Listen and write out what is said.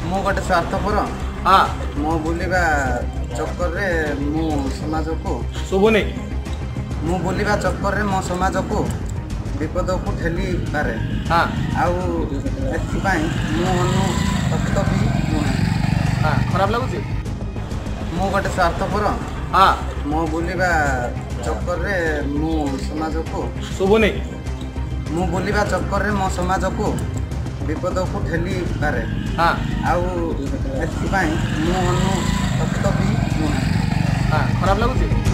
ମୁଁ ଗୋଟେ ସ୍ୱାର୍ଥପର। हाँ ମୋ ବୁଲିବା ଚକ୍କରରେ ମୁଁ ସମାଜକୁ ଶୁଭୁନି। ମୁଁ ବୁଲିବା ଚକ୍କରରେ ମୋ ସମାଜକୁ ବିପଦକୁ ଠେଲି ପାରେ। हाँ ଆଉ ଏଥିପାଇଁ ମୁଁ ଅନୁତପ୍ତ ବି ନୁହେଁ। हाँ खराब लगुଛି। ମୁଁ ଗୋଟେ ସ୍ୱାର୍ଥପର। हाँ ମୋ ବୁଲିବା ଚକ୍କରରେ ମୁଁ ସମାଜକୁ ଶୁଭୁନି। ମୁଁ ବୁଲିବା ଚକ୍କରରେ ମୋ ସମାଜକୁ ବିପଦକୁ ଠେଲି ପାରେ। हाँ ଆଉ ଏଥିପାଇଁ ମୁଁ ଅନୁତପ୍ତ ବି ନୁହେଁ। हाँ खराब लगुଛି।